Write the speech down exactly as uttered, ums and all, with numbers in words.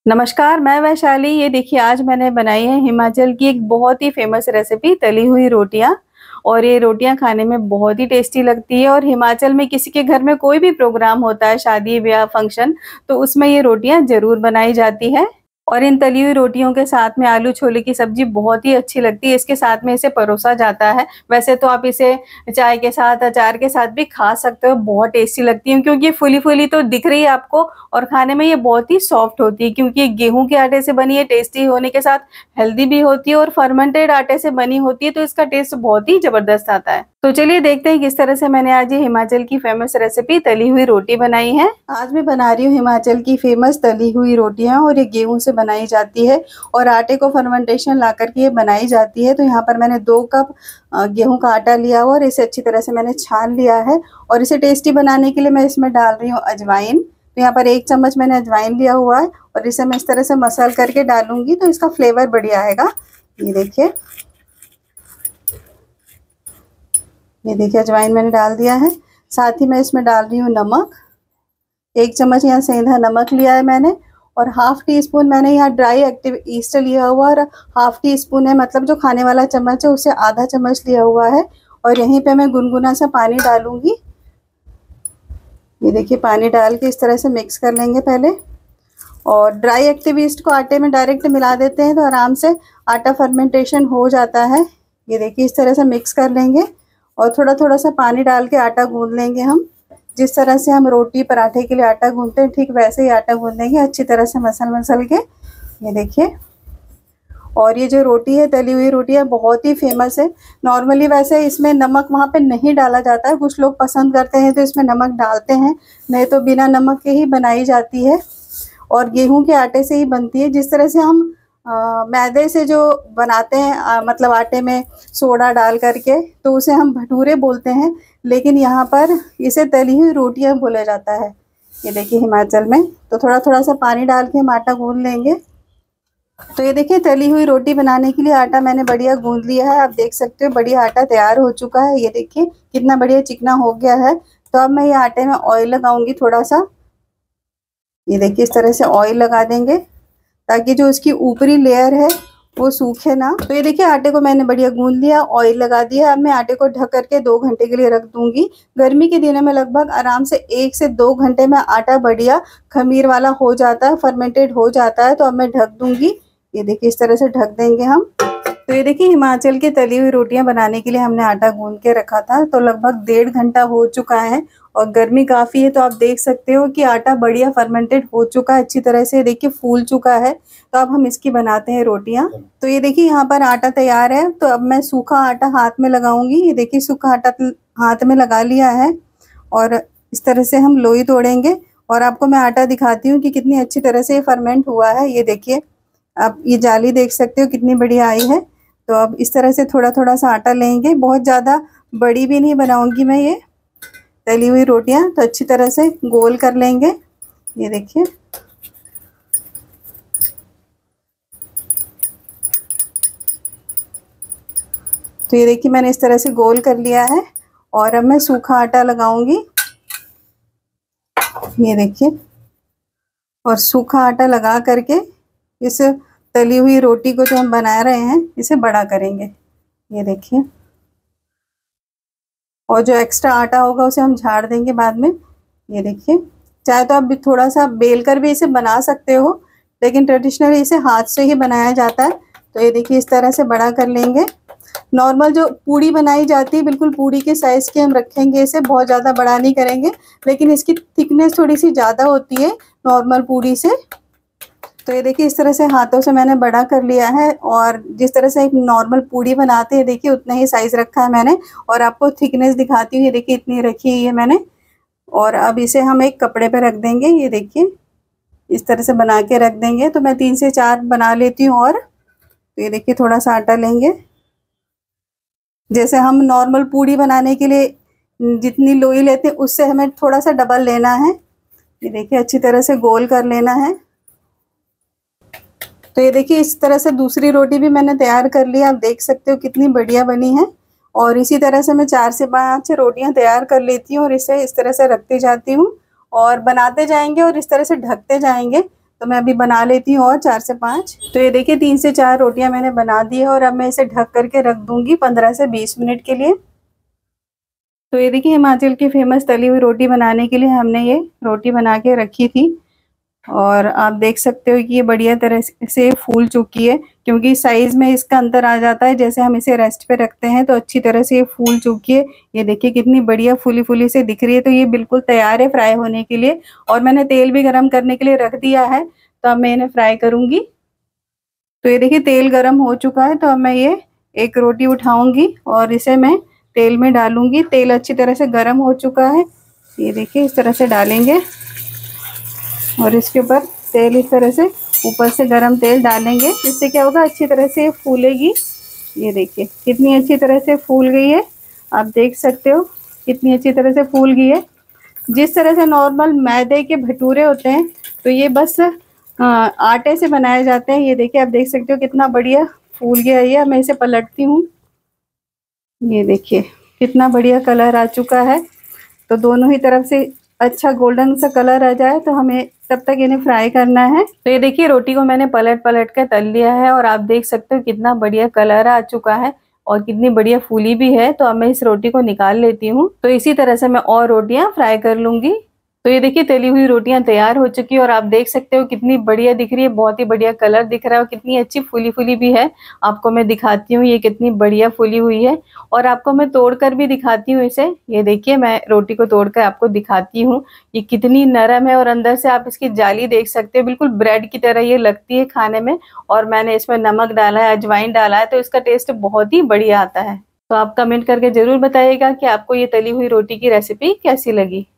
नमस्कार, मैं वैशाली। ये देखिए, आज मैंने बनाई है हिमाचल की एक बहुत ही फेमस रेसिपी तली हुई रोटियां। और ये रोटियां खाने में बहुत ही टेस्टी लगती है। और हिमाचल में किसी के घर में कोई भी प्रोग्राम होता है, शादी ब्याह फंक्शन, तो उसमें ये रोटियां जरूर बनाई जाती है। और इन तली हुई रोटियों के साथ में आलू छोले की सब्जी बहुत ही अच्छी लगती है। इसके साथ में इसे परोसा जाता है। वैसे तो आप इसे चाय के साथ, अचार के साथ भी खा सकते हो। बहुत टेस्टी लगती है क्योंकि ये फुली फुली तो दिख रही है आपको, और खाने में ये बहुत ही सॉफ्ट होती है क्योंकि ये गेहूं के आटे से बनी है। टेस्टी होने के साथ हेल्दी भी होती है, और फर्मेंटेड आटे से बनी होती है, तो इसका टेस्ट बहुत ही जबरदस्त आता है। तो चलिए देखते हैं किस तरह से मैंने आज ये हिमाचल की फेमस रेसिपी तली हुई रोटी बनाई है। आज मैं बना रही हूँ हिमाचल की फेमस तली हुई रोटियां, और ये गेहूं से बनाई जाती है और आटे को फर्मेंटेशन ला करके ये बनाई जाती है। तो यहाँ पर मैंने दो कप गेहूं का आटा लिया हुआ और इसे अच्छी तरह से मैंने छान लिया है। और इसे टेस्टी बनाने के लिए मैं इसमें डाल रही हूँ अजवाइन। तो यहाँ पर एक चम्मच मैंने अजवाइन लिया हुआ है और इसे मैं इस तरह से मसल करके डालूंगी तो इसका फ्लेवर बढ़िया आएगा। ये देखिए, ये देखिए अजवाइन मैंने डाल दिया है। साथ ही मैं इसमें डाल रही हूँ नमक। एक चम्मच यहाँ सेंधा नमक लिया है मैंने, और हाफ टी स्पून मैंने यहाँ ड्राई एक्टिव ईस्ट लिया हुआ, और हाफ टी स्पून है, मतलब जो खाने वाला चम्मच है उससे आधा चम्मच लिया हुआ है। और यहीं पे मैं गुनगुना सा पानी डालूंगी। ये देखिए, पानी डाल के इस तरह से मिक्स कर लेंगे पहले। और ड्राई एक्टिव ईस्ट को आटे में डायरेक्ट मिला देते हैं तो आराम से आटा फर्मेंटेशन हो जाता है। ये देखिए, इस तरह से मिक्स कर लेंगे और थोड़ा थोड़ा सा पानी डाल के आटा गूंद लेंगे। हम जिस तरह से हम रोटी पराठे के लिए आटा गूंदते हैं, ठीक वैसे ही आटा गूंदेंगे अच्छी तरह से मसल मसल के। ये देखिए, और ये जो रोटी है, तली हुई रोटी है, बहुत ही फेमस है। नॉर्मली वैसे इसमें नमक वहाँ पे नहीं डाला जाता है, कुछ लोग पसंद करते हैं तो इसमें नमक डालते हैं, नहीं तो बिना नमक के ही बनाई जाती है। और गेहूं के आटे से ही बनती है। जिस तरह से हम आ, मैदे से जो बनाते हैं, आ, मतलब आटे में सोडा डाल करके, तो उसे हम भटूरे बोलते हैं, लेकिन यहाँ पर इसे तली हुई रोटियां बोला जाता है। ये देखिए, हिमाचल में तो थोड़ा थोड़ा सा पानी डाल के हम आटा गूंद लेंगे। तो ये देखिए, तली हुई रोटी बनाने के लिए आटा मैंने बढ़िया गूंद लिया है। आप देख सकते हो बढ़िया आटा तैयार हो चुका है। ये देखिए कितना बढ़िया चिकना हो गया है। तो अब मैं ये आटे में ऑयल लगाऊंगी थोड़ा सा। ये देखिए, इस तरह से ऑयल लगा देंगे ताकि जो इसकी ऊपरी लेयर है वो सूखे ना। तो ये देखिए, आटे को मैंने बढ़िया गूंद लिया, ऑयल लगा दिया। अब मैं आटे को ढक करके दो घंटे के लिए रख दूंगी। गर्मी के दिनों में लगभग आराम से एक से दो घंटे में आटा बढ़िया खमीर वाला हो जाता है, फर्मेंटेड हो जाता है। तो अब मैं ढक दूंगी। ये देखिए, इस तरह से ढक देंगे हम। तो ये देखिए, हिमाचल की तली हुई रोटियां बनाने के लिए हमने आटा गूंद के रखा था, तो लगभग डेढ़ घंटा हो चुका है। और गर्मी काफ़ी है तो आप देख सकते हो कि आटा बढ़िया फर्मेंटेड हो चुका है अच्छी तरह से। देखिए, फूल चुका है। तो अब हम इसकी बनाते हैं रोटियां। तो ये देखिए, यहाँ पर आटा तैयार है। तो अब मैं सूखा आटा हाथ में लगाऊंगी। ये देखिए, सूखा आटा हाथ में लगा लिया है और इस तरह से हम लोई तोड़ेंगे। और आपको मैं आटा दिखाती हूँ कि कितनी अच्छी तरह से फर्मेंट हुआ है। ये देखिए, आप ये जाली देख सकते हो कितनी बढ़िया आई है। तो अब इस तरह से थोड़ा थोड़ा सा आटा लेंगे। बहुत ज़्यादा बड़ी भी नहीं बनाऊंगी मैं ये तली हुई रोटियां। तो अच्छी तरह से गोल कर लेंगे। ये देखिए, तो ये देखिए, मैंने इस तरह से गोल कर लिया है। और अब मैं सूखा आटा लगाऊंगी। ये देखिए, और सूखा आटा लगा करके इस तली हुई रोटी को जो हम बना रहे हैं इसे बड़ा करेंगे। ये देखिए, और जो एक्स्ट्रा आटा होगा उसे हम झाड़ देंगे बाद में। ये देखिए, चाहे तो आप भी थोड़ा सा बेल कर भी इसे बना सकते हो, लेकिन ट्रेडिशनली इसे हाथ से ही बनाया जाता है। तो ये देखिए, इस तरह से बड़ा कर लेंगे। नॉर्मल जो पूड़ी बनाई जाती है, बिल्कुल पूड़ी के साइज़ की हम रखेंगे इसे, बहुत ज़्यादा बड़ा नहीं करेंगे, लेकिन इसकी थिकनेस थोड़ी सी ज़्यादा होती है नॉर्मल पूड़ी से। तो ये देखिए, इस तरह से हाथों से मैंने बड़ा कर लिया है। और जिस तरह से एक नॉर्मल पूड़ी बनाते हैं, देखिए उतना ही साइज़ रखा है मैंने। और आपको थिकनेस दिखाती हूँ। ये देखिए, इतनी रखी हुई है मैंने। और अब इसे हम एक कपड़े पे रख देंगे। ये देखिए, इस तरह से बना के रख देंगे। तो मैं तीन से चार बना लेती हूँ। और तो ये देखिए, थोड़ा सा आटा लेंगे। जैसे हम नॉर्मल पूड़ी बनाने के लिए जितनी लोई लेते हैं उससे हमें थोड़ा सा डबल लेना है। ये देखिए, अच्छी तरह से गोल कर लेना है। तो ये देखिए, इस तरह से दूसरी रोटी भी मैंने तैयार कर ली। आप देख सकते हो कितनी बढ़िया बनी है। और इसी तरह से मैं चार से पाँच रोटियां तैयार कर लेती हूँ और इसे इस तरह से रखती जाती हूँ और बनाते जाएंगे और इस तरह से ढकते जाएंगे तो मैं अभी बना लेती हूँ और चार से पाँच। तो ये देखिए तीन से चार रोटियां मैंने बना दी है और अब मैं इसे ढक करके रख दूंगी पंद्रह से बीस मिनट के लिए। तो ये देखिए हिमाचल की फेमस तली हुई रोटी बनाने के लिए हमने ये रोटी बना के रखी थी और आप देख सकते हो कि ये बढ़िया तरह से फूल चुकी है, क्योंकि साइज़ में इसका अंतर आ जाता है। जैसे हम इसे रेस्ट पे रखते हैं तो अच्छी तरह से ये फूल चुकी है। ये देखिए कितनी बढ़िया फूली फूली से दिख रही है। तो ये बिल्कुल तैयार है फ्राई होने के लिए और मैंने तेल भी गरम करने के लिए रख दिया है। तो अब मैं इन्हें फ्राई करूँगी। तो ये देखिए तेल गरम हो चुका है। तो अब मैं ये एक रोटी उठाऊँगी और इसे मैं तेल में डालूँगी। तेल अच्छी तरह से गर्म हो चुका है। ये देखिए इस तरह से डालेंगे और इसके ऊपर तेल इस तरह से ऊपर से गरम तेल डालेंगे। इससे क्या होगा, अच्छी तरह से फूलेगी। ये देखिए कितनी अच्छी तरह से फूल गई है। आप देख सकते हो कितनी अच्छी तरह से फूल गई है। जिस तरह से नॉर्मल मैदे के भटूरे होते हैं तो ये बस आ, आटे से बनाए जाते हैं। ये देखिए आप देख सकते हो कितना बढ़िया फूल गया है। मैं इसे पलटती हूँ। ये देखिए कितना बढ़िया कलर आ चुका है। तो दोनों ही तरफ से अच्छा गोल्डन सा कलर आ जाए तो हमें तब तक इन्हें फ्राई करना है। तो ये देखिए रोटी को मैंने पलट पलट कर तल लिया है और आप देख सकते हो कितना बढ़िया कलर आ चुका है और कितनी बढ़िया फूली भी है। तो अब मैं इस रोटी को निकाल लेती हूँ। तो इसी तरह से मैं और रोटियां फ्राई कर लूंगी। तो ये देखिए तली हुई रोटियां तैयार हो चुकी है और आप देख सकते हो कितनी बढ़िया दिख रही है। बहुत ही बढ़िया कलर दिख रहा है और कितनी अच्छी फूली फूली भी है। आपको मैं दिखाती हूँ ये कितनी बढ़िया फूली हुई है और आपको मैं तोड़कर भी दिखाती हूँ इसे। ये देखिए मैं रोटी को तोड़कर आपको दिखाती हूँ ये कितनी नरम है और अंदर से आप इसकी जाली देख सकते हो। बिल्कुल ब्रेड की तरह ये लगती है खाने में। और मैंने इसमें नमक डाला है, अजवाइन डाला है, तो इसका टेस्ट बहुत ही बढ़िया आता है। तो आप कमेंट करके जरूर बताइएगा कि आपको ये तली हुई रोटी की रेसिपी कैसी लगी।